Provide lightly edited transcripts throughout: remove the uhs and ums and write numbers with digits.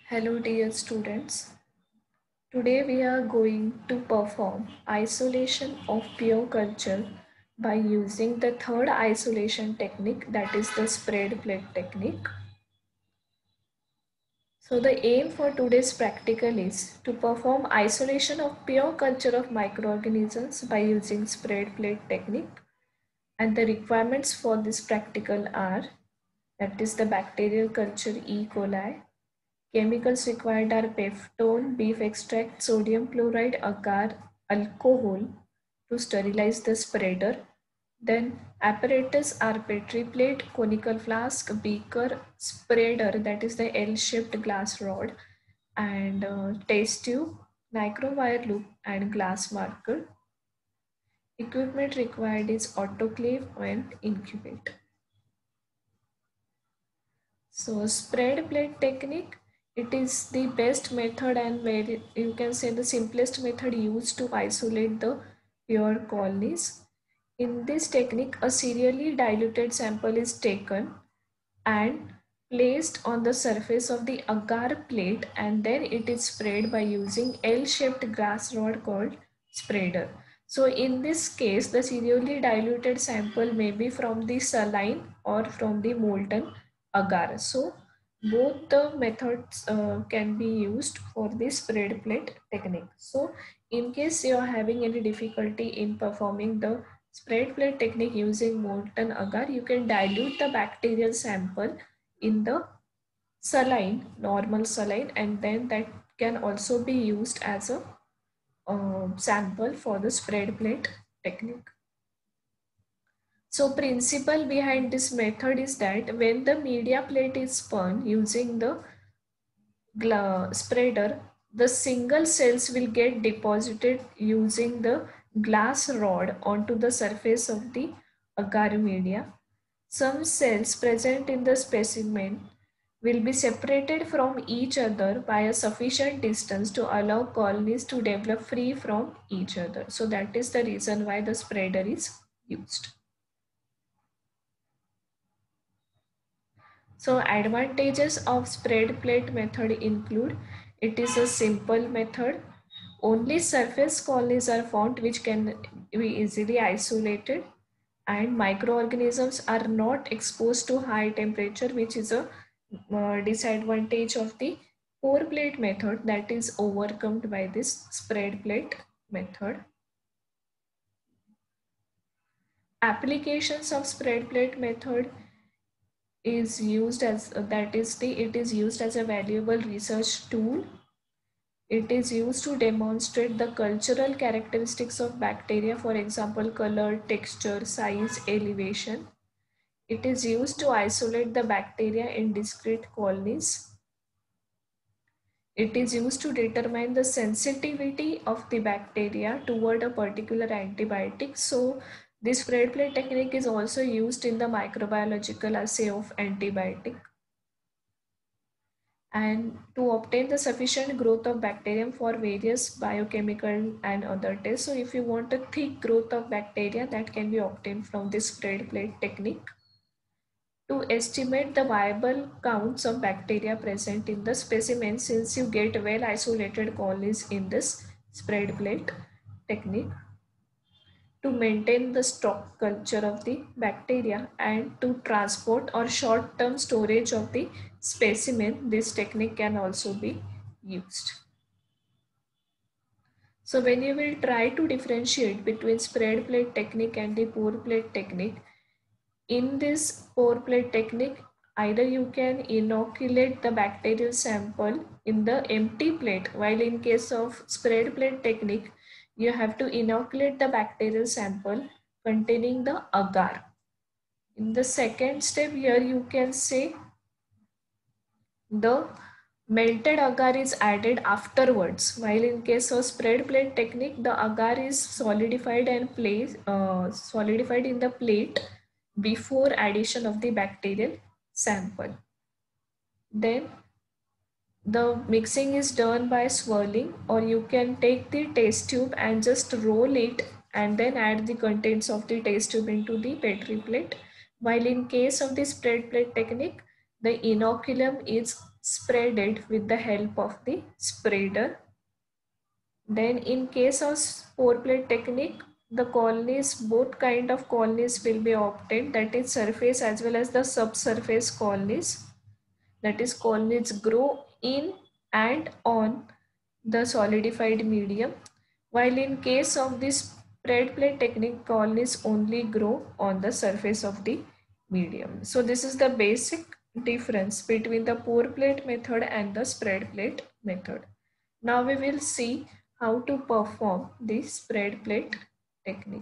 Hello dear students. Today we are going to perform isolation of pure culture by using the third isolation technique, that is the spread plate technique. So the aim for today's practical is to perform isolation of pure culture of microorganisms by using spread plate technique, and the requirements for this practical are, that is the bacterial culture E. coli. Chemicals required are peftone, beef extract, sodium chloride, agar, alcohol to sterilize the spreader. Then apparatus are petri plate, conical flask, beaker, spreader, that is the L-shaped glass rod, and test tube, microwire loop, and glass marker. Equipment required is autoclave and incubate. So spread plate technique, it is the best method and very, you can say the simplest method used to isolate the pure colonies. In this technique, a serially diluted sample is taken and placed on the surface of the agar plate, and then it is sprayed by using L-shaped glass rod called spreader. So in this case, the serially diluted sample may be from the saline or from the molten agar. So both the methods can be used for the spread plate technique. So in case you are having any difficulty in performing the spread plate technique using molten agar, you can dilute the bacterial sample in the saline, normal saline, and then that can also be used as a sample for the spread plate technique. So principle behind this method is that when the media plate is spun using the spreader, the single cells will get deposited using the glass rod onto the surface of the agar media. Some cells present in the specimen will be separated from each other by a sufficient distance to allow colonies to develop free from each other. So that is the reason why the spreader is used. So advantages of spread plate method include, it is a simple method. Only surface colonies are found which can be easily isolated, and microorganisms are not exposed to high temperature, which is a disadvantage of the pour plate method that is overcome by this spread plate method. Applications of spread plate method is used as it is used as a valuable research tool. It is used to demonstrate the cultural characteristics of bacteria, for example color, texture, size, elevation. It is used to isolate the bacteria in discrete colonies. It is used to determine the sensitivity of the bacteria toward a particular antibiotic. So this spread plate technique is also used in the microbiological assay of antibiotic, and to obtain the sufficient growth of bacterium for various biochemical and other tests. So if you want a thick growth of bacteria, that can be obtained from this spread plate technique. To estimate the viable counts of bacteria present in the specimen, since you get well isolated colonies in this spread plate technique. To maintain the stock culture of the bacteria and to transport or short-term storage of the specimen, this technique can also be used. So when you will try to differentiate between spread plate technique and the pour plate technique, in this pour plate technique, either you can inoculate the bacterial sample in the empty plate, while in case of spread plate technique, you have to inoculate the bacterial sample containing the agar. In the second step here, you can say the melted agar is added afterwards, while in case of spread plate technique, the agar is solidified and solidified in the plate before addition of the bacterial sample. Then the mixing is done by swirling, or you can take the test tube and just roll it and then add the contents of the test tube into the petri plate. While in case of the spread plate technique, The inoculum is spreaded with the help of the spreader. Then in case of spore plate technique, the colonies, both kind of colonies will be obtained, that is surface as well as the subsurface colonies. That is colonies grow in and on the solidified medium, while in case of this spread plate technique, colonies only grow on the surface of the medium. So this is the basic difference between the pour plate method and the spread plate method. Now we will see how to perform the spread plate technique.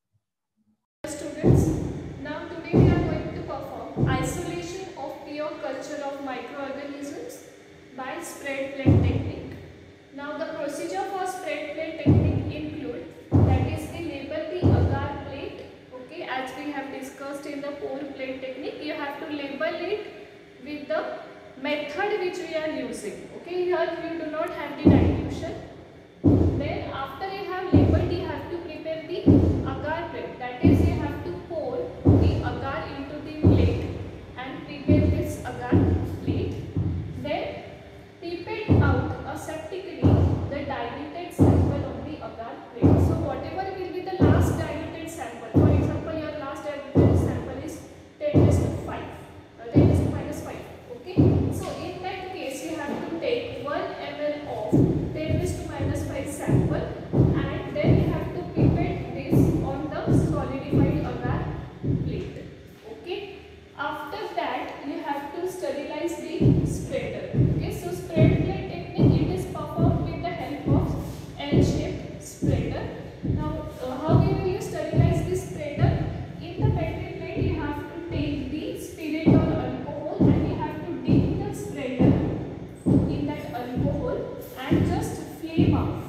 Students, now today we are going to perform isolation of pure culture of microorganisms by spread plate technique. Now the procedure for spread plate technique include, that is the label the agar plate. Okay, as we have discussed in the pour plate technique, you have to label it with the method which we are using. Okay, here you do not have the dilution. Then after you have labeled, you have to prepare the agar plate. That is, you have to pour the agar into the plate and prepare this agar plate. Then pipette out aseptically the diluted sample of the agar plate. So whatever will be the last diluted sample. For example, your last diluted sample is 10⁵, 10⁻⁵. Okay. So in that case, you have to take 1 ml of 10⁻⁵ sample, and then you have to pipette this on the solidified agar plate. Okay. After that, you have to sterilize the spreader. Okay. So spread plate technique, it is performed with the help of L-shaped spreader. Now, how we will sterilize the spreader? In the petri plate, you have to take the spirit or alcohol and you have to dip the spreader in that alcohol and just flame off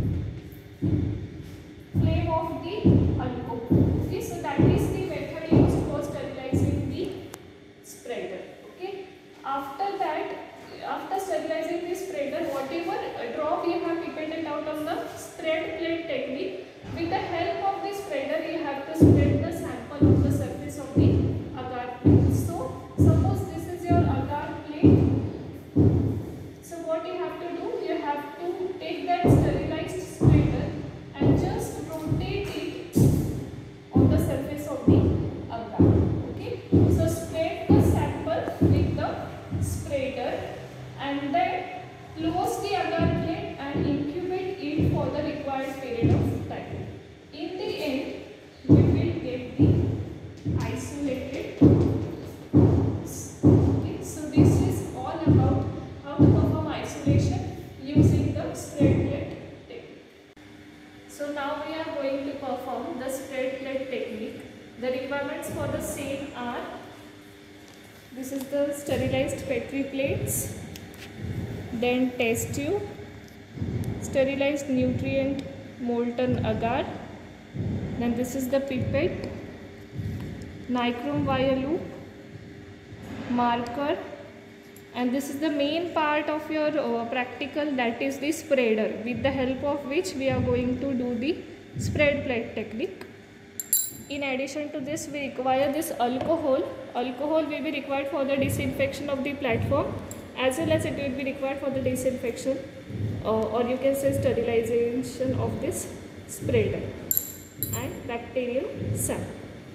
the alcohol. Okay, so that is the method used for sterilizing the spreader. Okay, after that, after sterilizing the spreader, whatever drop you have pipetted out on the spread plate technique, with the help of the spreader, you have to spread the sample on the surface of the agar plate. So, suppose this is your agar plate. So, what you have to do, you have to take that sterilized spreader and just rotate it on the surface of the agar. Okay. So, spread the sample with the spreader and then close the agar plate and incubate it for the required period of time. In the end, we will get the isolated colonies. Okay. So, this is all about how to perform isolation using the spread plate technique. So, now we are going to perform the spread plate technique. The requirements for the same are, this is the sterilized petri plates, then test tube, sterilized nutrient molten agar, then this is the pipette, nichrome wire loop, marker, and this is the main part of your practical, that is the spreader, with the help of which we are going to do the spread plate technique. In addition to this, we require this alcohol. Alcohol will be required for the disinfection of the platform, as well as it will be required for the disinfection or you can say sterilization of this spreader and bacterial sample.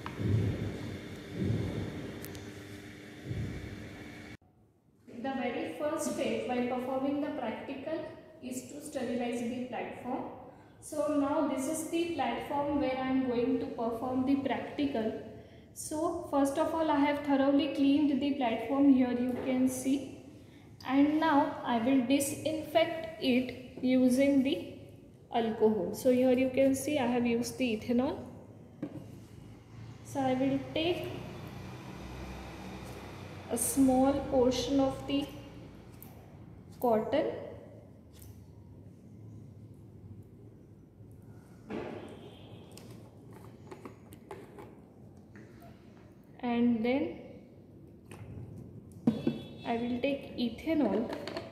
The very first step while performing the practical is to sterilize the platform. So now this is the platform where I am going to perform the practical. So first of all, I have thoroughly cleaned the platform, here you can see, and now I will disinfect it using the alcohol. So here you can see I have used the ethanol. So I will take a small portion of the cotton and then I will take ethanol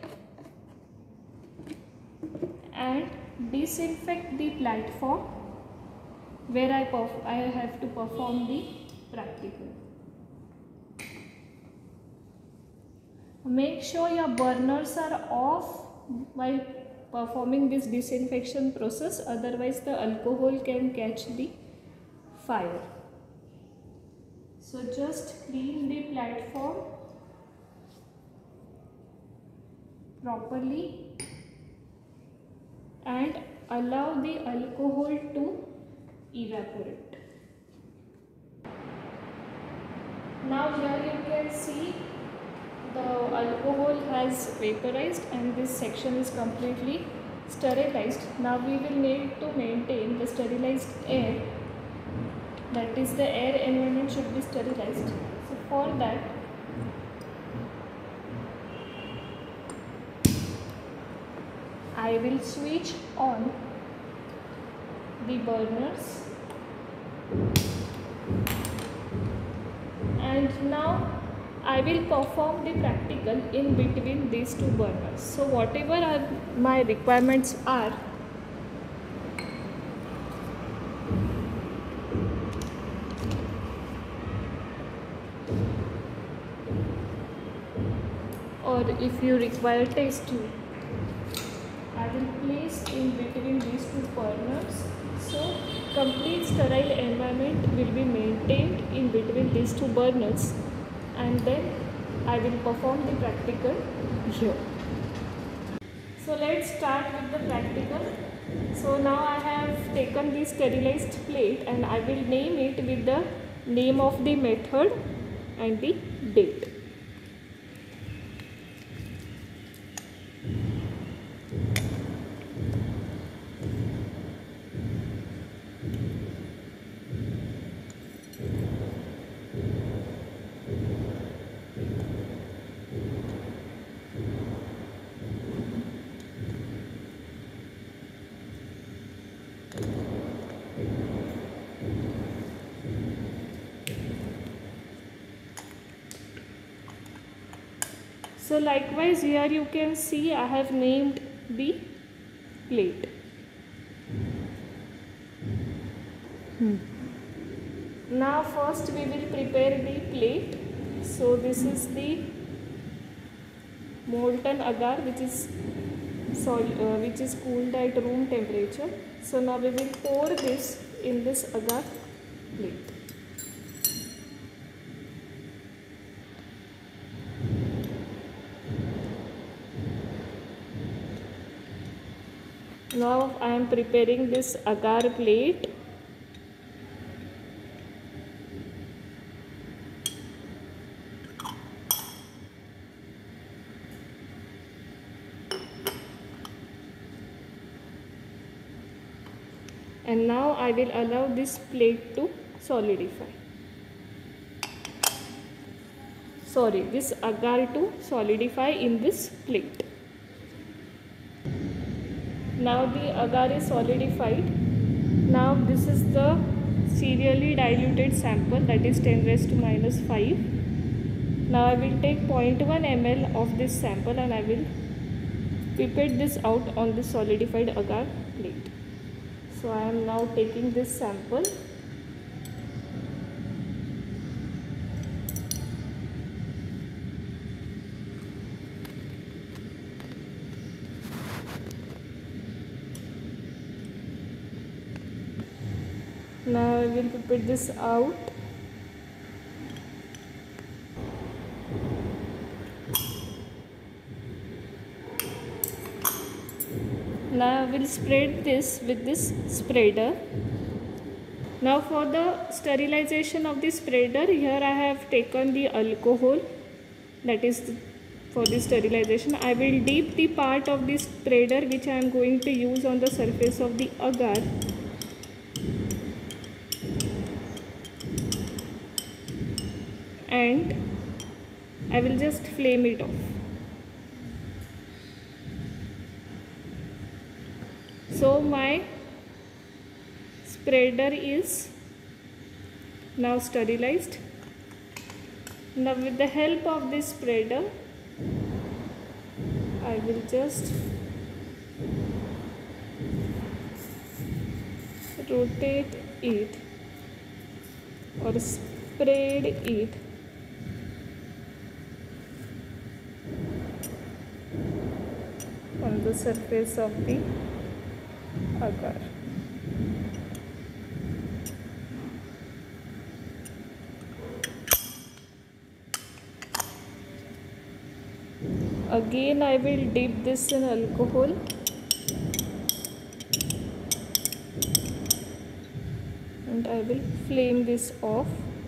and disinfect the platform where I have to perform the practical. Make sure your burners are off while performing this disinfection process, otherwise the alcohol can catch the fire. So just clean the platform properly and allow the alcohol to evaporate. Now here you can see the alcohol has vaporized and this section is completely sterilized. Now we will need to maintain the sterilized air, that is the air environment should be sterilized. So for that I will switch on the burners, and now I will perform the practical in between these two burners. So whatever my requirements are, or if you require test tube, I will place in between these two burners. So complete sterile environment will be maintained in between these two burners, and then I will perform the practical here. So let's start with the practical. So now I have taken the sterilized plate and I will name it with the name of the method and the date. So likewise here you can see I have named the plate. Now first we will prepare the plate. So this is the molten agar which is cooled at room temperature. So now we will pour this in this agar plate. Now I am preparing this agar plate. And now I will allow this plate to solidify. This agar to solidify in this plate. Now the agar is solidified. Now this is the serially diluted sample, that is 10 raised to minus 5. Now I will take 0.1 ml of this sample and I will pipette this out on the solidified agar plate. So I am now taking this sample. Now I will pipette this out. Now I will spread this with this spreader. Now for the sterilization of the spreader, here I have taken the alcohol, that is for the sterilization. I will dip the part of the spreader which I am going to use on the surface of the agar. And I will just flame it off. So my spreader is now sterilized. Now with the help of this spreader, I will just rotate it or spread it on the surface of the agar. Again I will dip this in alcohol and I will flame this off.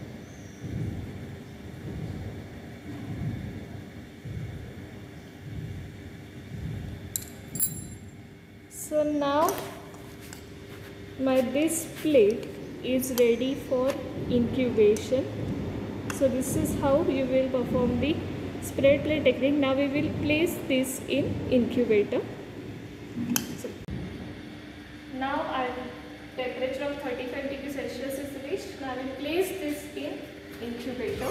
So now this plate is ready for incubation. So this is how you will perform the spread plate technique. Now we will place this in incubator. So now our temperature of 35 degrees Celsius is reached. Now I will place this in incubator.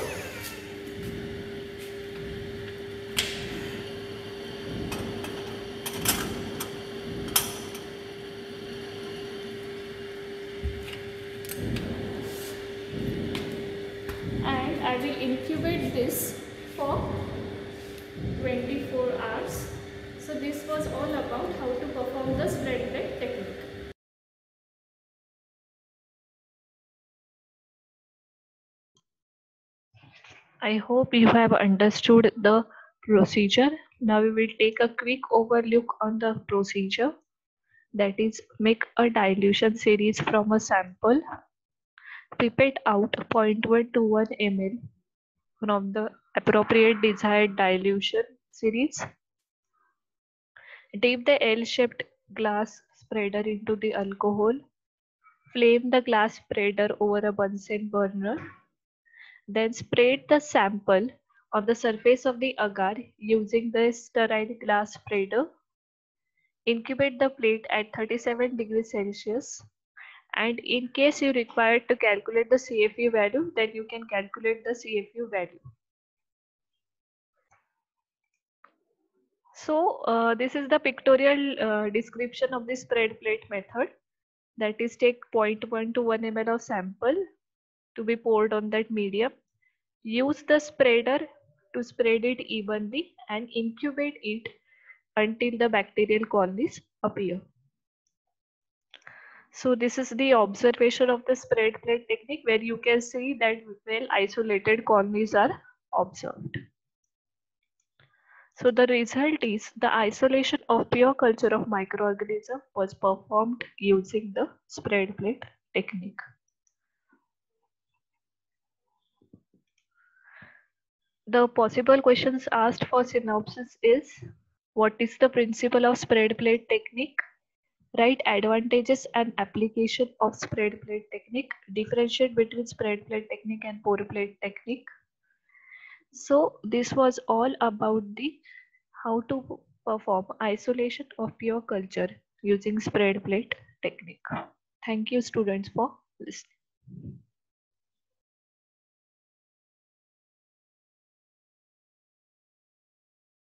And I will incubate this for 24 hours. So this was all about how to perform the spread plate technique. I hope you have understood the procedure. Now we will take a quick overlook on the procedure. That is, make a dilution series from a sample. Pipette out 0.1 to 1 ml from the appropriate desired dilution series. Dip the L-shaped glass spreader into the alcohol. Flame the glass spreader over a Bunsen burner. Then spread the sample on the surface of the agar using the sterile glass spreader. Incubate the plate at 37 degrees Celsius. And in case you require to calculate the CFU value, then you can calculate the CFU value. So this is the pictorial description of the spread plate method. That is, take 0.1 to 1 ml of sample to be poured on that medium. Use the spreader to spread it evenly and incubate it until the bacterial colonies appear. So this is the observation of the spread plate technique, where you can see that well isolated colonies are observed. So the result is the isolation of pure culture of microorganism was performed using the spread plate technique. The possible questions asked for synopsis is, what is the principle of spread plate technique? Write advantages and application of spread plate technique. Differentiate between spread plate technique and pour plate technique. So this was all about the how to perform isolation of pure culture using spread plate technique. Thank you students for listening.